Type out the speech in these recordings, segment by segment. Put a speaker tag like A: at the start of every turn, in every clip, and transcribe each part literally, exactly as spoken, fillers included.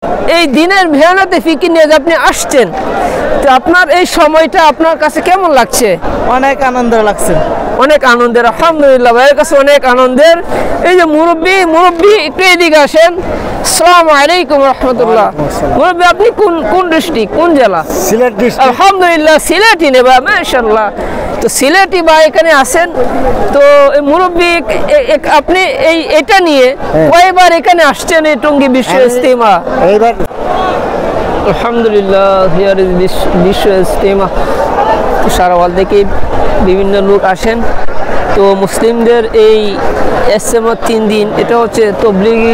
A: এই দিনের মেহনতে ফিকির নিয়ে যে আপনি আসছেন, তো আপনার এই সময়টা আপনার কাছে কেমন লাগছে?
B: অনেক আনন্দ লাগছে,
A: অনেক আনন্দের। আলহামদুলিল্লাহ, ভাইয়ের কাছে অনেক আনন্দের। এই যে মুরব্বী মুরব্বী একটু এদিকে আসেন। আসসালামু আলাইকুম রহমতুল্লাহ। মুরব্বী, আপনি কোন কোন ডিস্ট্রিক্ট, কোন জেলা?
B: সিলেট ডিস্ট্রিক্ট।
A: আলহামদুলিল্লাহ, সিলেটি নেবা, মাশাআল্লাহ। তো সিলেটি বা এখানে আসেন, তো এই মুরব্বী আপনি এই এটা নিয়ে কয়বার এখানে আসছেন এই টঙ্গী বিশ্ব ইজতেমা?
B: এইবার
A: আলহামদুলিল্লাহ, হিয়ার ইজ বিশ্ব ইজতেমা। তো সারা ওয়ার্ল্ড থেকে বিভিন্ন লোক আসেন। তো মুসলিমদের এই ইজতেমা তিন দিন, এটা হচ্ছে তবলিগি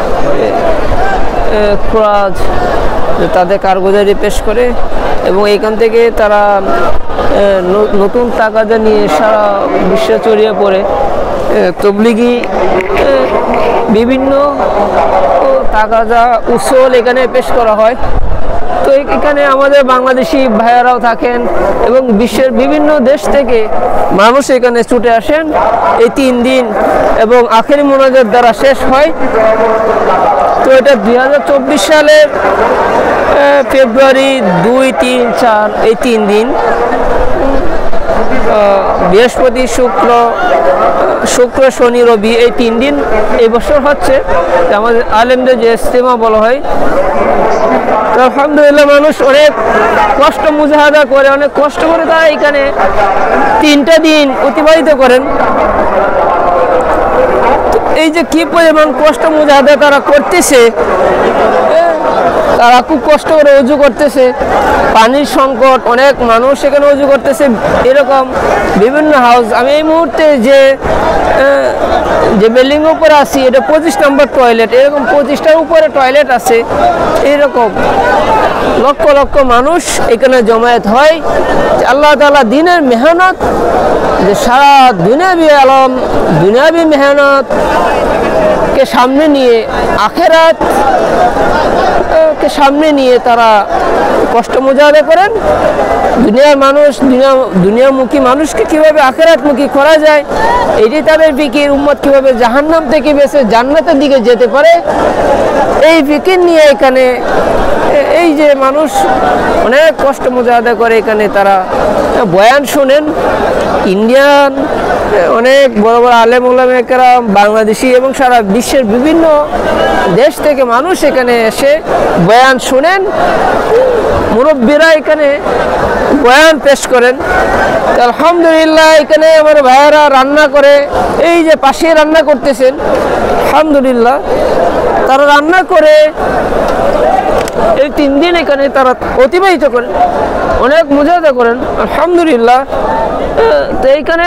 A: খোরাজ, তাদের কারগুজারি পেশ করে এবং এখান থেকে তারা নতুন তাগাদা নিয়ে সারা বিশ্বে ছড়িয়ে পড়ে। তবলিগি বিভিন্ন তাগাদা উসল এখানে পেশ করা হয়। তো এখানে আমাদের বাংলাদেশি ভাইয়ারাও থাকেন এবং বিশ্বের বিভিন্ন দেশ থেকে মানুষ এখানে ছুটে আসেন এই তিন দিন এবং আখেরি মোনাজাত দ্বারা শেষ হয়। তো এটা দুই হাজার চব্বিশ সালের ফেব্রুয়ারি দুই তিন চার এই তিন দিন, বৃহস্পতি শুক্র শুক্র শনি রবি এই তিন দিন এই বছর হচ্ছে আমাদের আলেমদের যে ইজতেমা বলা হয়। তো আলহামদুলিল্লাহ, মানুষ অনেক কষ্ট মুজাহাদা করে, অনেক কষ্ট করে তারা এখানে তিনটা দিন অতিবাহিত করেন। এই যে কি পরিমাণ কষ্ট মুজাহাদা তারা করতেছে, তারা খুব কষ্ট করে উজু করতেছে, পানির সংকট, অনেক মানুষ এখানে উজু করতেছে। এরকম বিভিন্ন হাউস, আমি এই মুহূর্তে যে যে বিল্ডিং উপরে আছি এটা পঁচিশ নম্বর টয়লেট, এরকম পঁচিশটার উপরে টয়লেট আছে। এইরকম লক্ষ লক্ষ মানুষ এখানে জমায়েত হয়। আল্লাহ তাআলা দিনের মেহনত, যে সারা দুনিয়াবি আলম দুনিয়াবি মেহনত কে সামনে নিয়ে, আখেরাত কে সামনে নিয়ে তারা কষ্ট মুজাহাদা করেন। দুনিয়ার মানুষ, দুনিয়া দুনিয়ামুখী মানুষকে কিভাবে আখেরাতমুখী করা যায়, এটি তাদের ফিকির। উম্মত কিভাবে জাহান্নাম থেকে বেঁচে জান্নাতের দিকে যেতে পারে, এই ফিকির নিয়ে এখানে এই যে মানুষ অনেক কষ্ট মুজাহাদা করে এখানে তারা বয়ান শোনেন। ইন্ডিয়ান অনেক বড় বড় আলেম ওলামা কেরাম, বাংলাদেশি এবং সারা বিশ্বের বিভিন্ন দেশ থেকে মানুষ এখানে এসে বয়ান শুনেন। মুরব্বীরা এখানে বয়ান পেশ করেন। আলহামদুলিল্লাহ, এখানে আমার ভাইয়েরা রান্না করে, এই যে পাশে রান্না করতেছেন, আলহামদুলিল্লাহ তারা রান্না করে এই তিন দিন এখানে তারা অতিবাহিত করেন, অনেক মুজাহাদা করেন। আলহামদুলিল্লাহ, তো এইখানে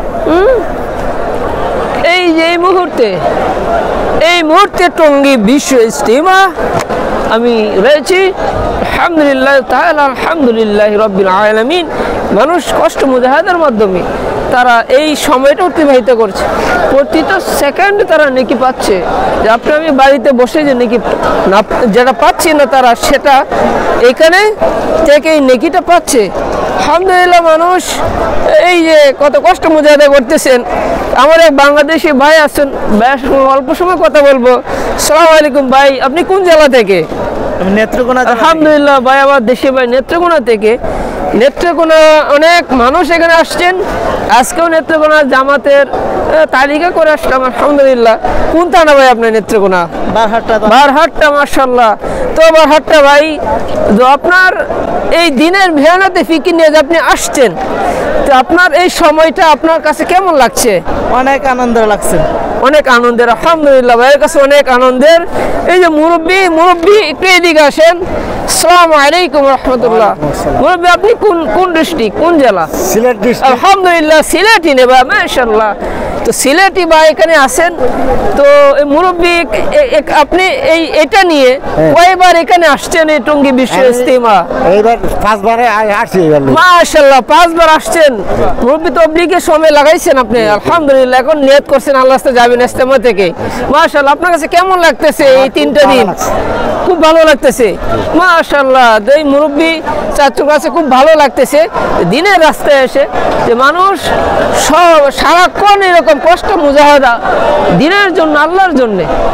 A: এই যে এই মুহূর্তে এই মুহূর্তে টঙ্গী বিশ্ব ইজতেমা আমি রয়েছি। আলহামদুলিল্লাহ তাআলা, আলহামদুলিল্লাহ রাব্বিল আলামিন। মানুষ কষ্ট মুজাহাদার মাধ্যমে তারা এই সময়টা অতিবাহিত করছে। প্রতিটা সেকেন্ড তারা নেকি পাচ্ছে। যে আপনি আমি বাড়িতে বসে যে নেকি না যেটা পাচ্ছি না, তারা সেটা এখানে থেকে এই নেকিটা পাচ্ছে। আলহামদুলিল্লাহ, মানুষ এই যে কত কষ্ট মুজাহাদা করতেছেন। আমার এক বাংলাদেশি ভাই আছেন, বেশ অল্প সময় কথা বলবো। আসসালামু আলাইকুম ভাই, আপনি কোন জেলা থেকে?
B: নেত্রকোনা।
A: আলহামদুলিল্লাহ ভাই, আমার দেশে ভাই নেত্রকোনা থেকে। নেত্রকোনা অনেক মানুষ এখানে আসছেন। আজকেও নেত্রকোনা জামাতের তালিকা করে আসলাম। আলহামদুলিল্লাহ। কোন থানা ভাই আপনার নেত্রকোনা?
B: বারহাট্টা।
A: বারহাট্টা, মাশাআল্লাহ। তো বারহাট্টা ভাই, তো আপনার এই দিনের মেহনতে ফিকির নিয়ে যে আপনি আসছেন, তো আপনার এই সময়টা আপনার কাছে কেমন লাগছে?
B: অনেক আনন্দ লাগছে,
A: অনেক আনন্দের। আলহামদুলিল্লাহ, ভাইয়ের কাছে অনেক আনন্দের। এই যে মুরব্বী মুরব্বী একটু এদিকে আসেন। আসসালামু আলাইকুম রহমতুল্লাহ। মুরব্বী, আপনি কোন কোন ডিস্ট্রিক্ট, কোন জেলা?
B: সিলেট ডিস্ট্রিক্ট।
A: আলহামদুলিল্লাহ, সিলেটি নেবা, মাশাআল্লাহ। তো সিলেটি বা এখানে আসেন, তো এই মুরব্বী আপনি এই এটা নিয়ে কয়বার এখানে আসছেন এই টঙ্গী বিশ্ব ইজতেমা?
B: এইবার পাঁচবার আসছি।
A: মাশাআল্লাহ, পাঁচবার আসছেন। মুরব্বী তাবলীগের সময় লাগাইছেন আপনি। আলহামদুলিল্লাহ, এখন নিয়ত করছেন আল্লাহর রাস্তায় যাবেন ইজতেমা থেকে। মাশাআল্লাহ, আপনার কাছে কেমন লাগতেছে এই তিনটা দিন? খুব ভালো লাগতেছে, মাশাআল্লাহ। এই মুরব্বী চাচুর কাছে খুব ভালো লাগতেছে দিনের রাস্তায় এসে, যে মানুষ সব সারাক্ষণ এরকম কষ্ট মুজাহাদা দিনের জন্য, আল্লাহর জন্যে।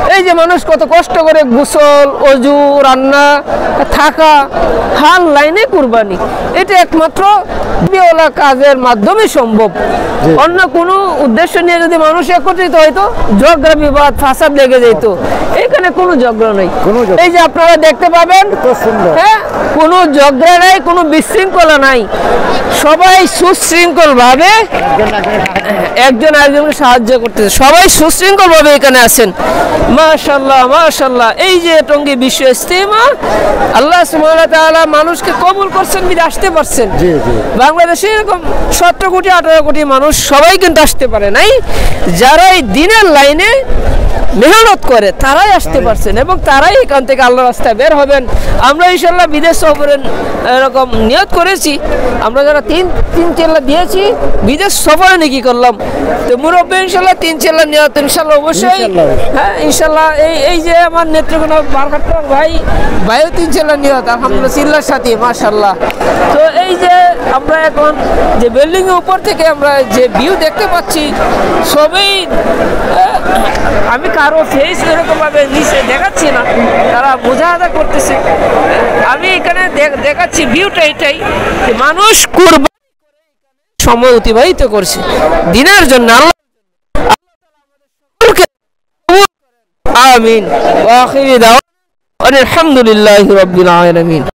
A: এই যে মানুষ কত কষ্ট করে গোসল অজু রান্না থাকা হাল লাইনে কুরবানি, এটা একমাত্র বিওলা কাজের মাধ্যমে সম্ভব। অন্য কোনো উদ্দেশ্য নিয়ে যদি মানুষ একত্রিত হয়তো ঝগড়া বিবাদ ফাসাদ লেগে যেত, এখানে কোনো ঝগড়া নেই। এই যে আপনারা দেখতে পাবেন, হ্যাঁ, কোনো ঝগড়া নাই, কোনো বিশৃঙ্খলা নাই, সবাই সুশৃঙ্খল ভাবে একজন আরেকজনকে সাহায্য করতেছে, সবাই সুশৃঙ্খল ভাবে এখানে আছেন। মাশাআল্লাহ মাশাআল্লাহ। এই যে টঙ্গী বিশ্ব ইজতেমা আল্লাহ সুবহানাহু ওয়া তাআলা মানুষকে কবুল করছেন, বিধে আসতে পারছেন। বাংলাদেশে এরকম সতেরো কোটি আঠারো কোটি মানুষ সবাই কিন্তু আসতে পারে নাই। যারা এই দিনের লাইনে মেহনত করে তারাই আসতে পারছেন এবং তারাই এখান থেকে আল্লাহর রাস্তায় বের হবেন। আমরা ইনশাআল্লাহ বিদেশ সফরে এরকম নিয়ত করেছি, আমরা যারা তিন তিন চেল্লা দিয়েছি বিদেশ সফরে নাকি করলাম, তো মুরব্বী ইনশাআল্লাহ তিন চেল্লা নিয়ত ইনশাআল্লাহ অবশ্যই, হ্যাঁ ইনশাআল্লাহ। এই এই যে আমার নেত্রকোনা বারঘাটার ভাই ভাইও তিন চেল্লা নিয়ত আলহামদুলিল্লাহ চিল্লার সাথে মাশাআল্লাহ। তো এই যে আমরা এখন যে বিল্ডিং এর উপর থেকে আমরা যে ভিউ দেখতে পাচ্ছি, সবই আমি কারো ফেস এরকম ভাবে নিচে দেখাচ্ছি না, তারা মুজাহাদা করতেছে। আমি এখানে দেখাচ্ছি ভিউটা এটাই, যে মানুষ কুরবানি সময় অতিবাহিত করছে দিনের জন্য। আমিন ওয়া আখিরি দাওয়ানা আলহামদুলিল্লাহি রাব্বিল আলামিন।